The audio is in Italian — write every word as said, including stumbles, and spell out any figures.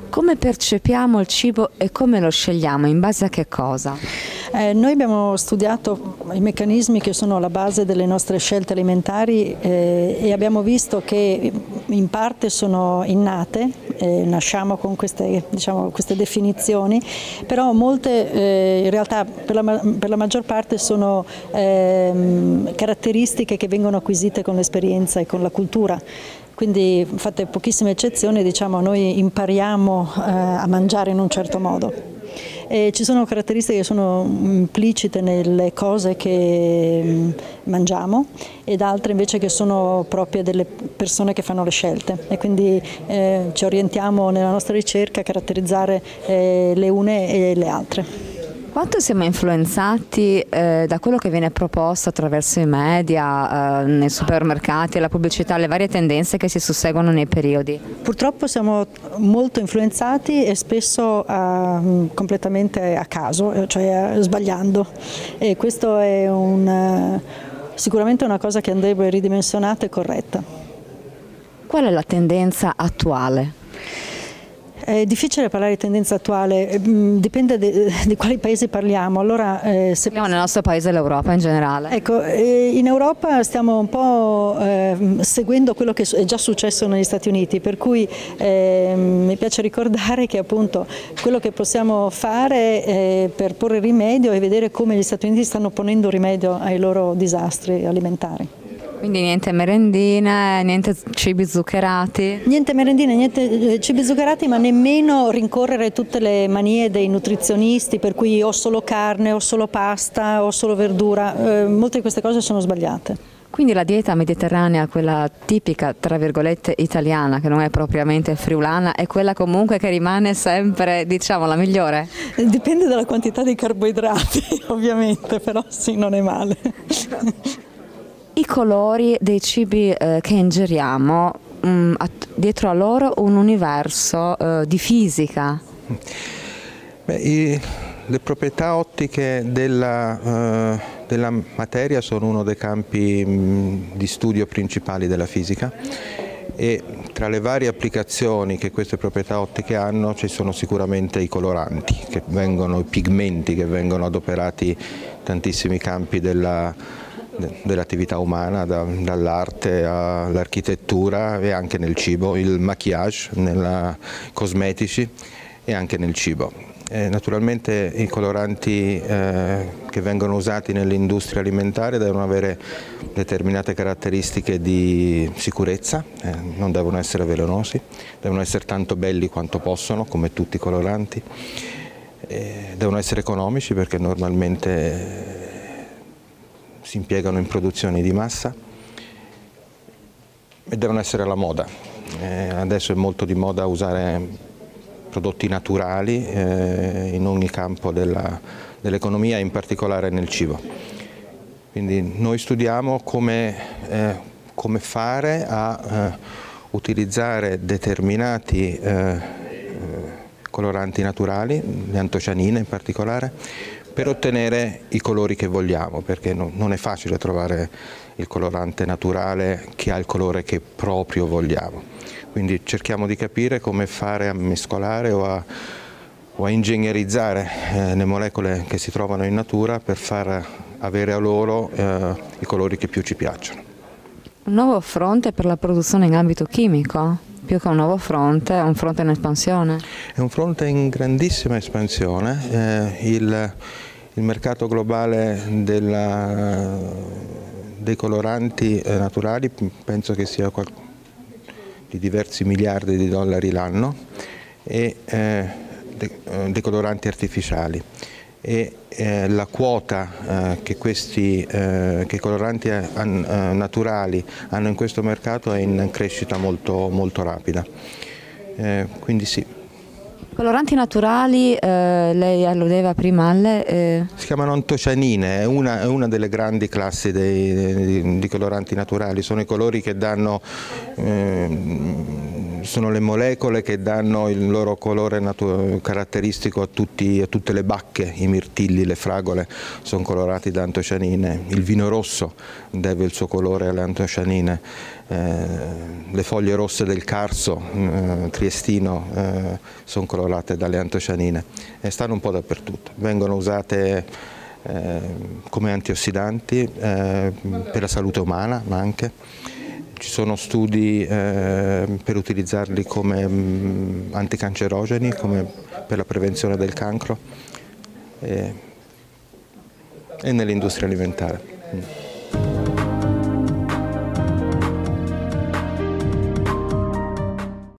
Come percepiamo il cibo e come lo scegliamo? In base a che cosa? Eh, noi abbiamo studiato i meccanismi che sono alla base delle nostre scelte alimentari eh, e abbiamo visto che in parte sono innate, eh, nasciamo con queste, diciamo, queste definizioni, però molte eh, in realtà per la, per la maggior parte sono eh, caratteristiche che vengono acquisite con l'esperienza e con la cultura. Quindi, fatte pochissime eccezioni, diciamo, noi impariamo eh, a mangiare in un certo modo. E ci sono caratteristiche che sono implicite nelle cose che mangiamo ed altre invece che sono proprie delle persone che fanno le scelte, e quindi eh, ci orientiamo nella nostra ricerca a caratterizzare eh, le une e le altre. Quanto siamo influenzati eh, da quello che viene proposto attraverso i media, eh, nei supermercati, la pubblicità, le varie tendenze che si susseguono nei periodi? Purtroppo siamo molto influenzati e spesso uh, completamente a caso, cioè uh, sbagliando, e questo è un, uh, sicuramente una cosa che andrebbe ridimensionata e corretta. Qual è la tendenza attuale? È difficile parlare di tendenza attuale, dipende di, di quali paesi parliamo. Allora, eh, se parliamo nel nostro paese e l'Europa in generale. Ecco, eh, in Europa stiamo un po' eh, seguendo quello che è già successo negli Stati Uniti, per cui eh, mi piace ricordare che appunto quello che possiamo fare eh, per porre rimedio è vedere come gli Stati Uniti stanno ponendo rimedio ai loro disastri alimentari. Quindi niente merendine, niente cibi zuccherati? Niente merendine, niente cibi zuccherati, ma nemmeno rincorrere tutte le manie dei nutrizionisti, per cui o solo carne, o solo pasta, o solo verdura. Eh, molte di queste cose sono sbagliate. Quindi la dieta mediterranea, quella tipica, tra virgolette, italiana, che non è propriamente friulana, è quella comunque che rimane sempre, diciamo, la migliore? Dipende dalla quantità di carboidrati, ovviamente, però sì, non è male. I colori dei cibi eh, che ingeriamo, mh, dietro a loro un universo eh, di fisica. Beh, i, le proprietà ottiche della, eh, della materia sono uno dei campi mh, di studio principali della fisica, e tra le varie applicazioni che queste proprietà ottiche hanno ci sono sicuramente i coloranti, che vengono, i pigmenti che vengono adoperati in tantissimi campi della dell'attività umana, da, dall'arte all'architettura e anche nel cibo, il maquillage, nei cosmetici e anche nel cibo. E naturalmente i coloranti eh, che vengono usati nell'industria alimentare devono avere determinate caratteristiche di sicurezza, eh, non devono essere velenosi, devono essere tanto belli quanto possono, come tutti i coloranti, e devono essere economici perché normalmente eh, si impiegano in produzioni di massa e devono essere alla moda. Eh, adesso è molto di moda usare prodotti naturali eh, in ogni campo dell'economia, in particolare nel cibo. Quindi noi studiamo come, eh, come fare a eh, utilizzare determinati eh, coloranti naturali, le antocianine in particolare, per ottenere i colori che vogliamo, perché no, non è facile trovare il colorante naturale che ha il colore che proprio vogliamo. Quindi cerchiamo di capire come fare a mescolare o a, o a ingegnerizzare eh, le molecole che si trovano in natura per far avere a loro eh, i colori che più ci piacciono. Un nuovo fronte per la produzione in ambito chimico? Più che un nuovo fronte, è un fronte in espansione? È un fronte in grandissima espansione. Eh, il, il mercato globale della, dei coloranti eh, naturali penso che sia di diversi miliardi di dollari l'anno, e eh, de, eh, dei coloranti artificiali. E eh, la quota eh, che questi eh, che i coloranti eh, naturali hanno in questo mercato è in crescita molto, molto rapida. Eh, quindi sì. Coloranti naturali, eh, lei alludeva prima alle... Eh... Si chiamano antocianine, è una, è una delle grandi classi dei, di, di coloranti naturali, sono i colori che danno... Eh, sono le molecole che danno il loro colore caratteristico a, tutti, a tutte le bacche, i mirtilli, le fragole sono colorati da antocianine, il vino rosso deve il suo colore alle antocianine, eh, le foglie rosse del carso eh, triestino eh, sono colorate dalle antocianine e stanno un po' dappertutto, vengono usate eh, come antiossidanti eh, per la salute umana, ma anche ci sono studi eh, per utilizzarli come mh, anticancerogeni, come per la prevenzione del cancro e, e nell'industria alimentare.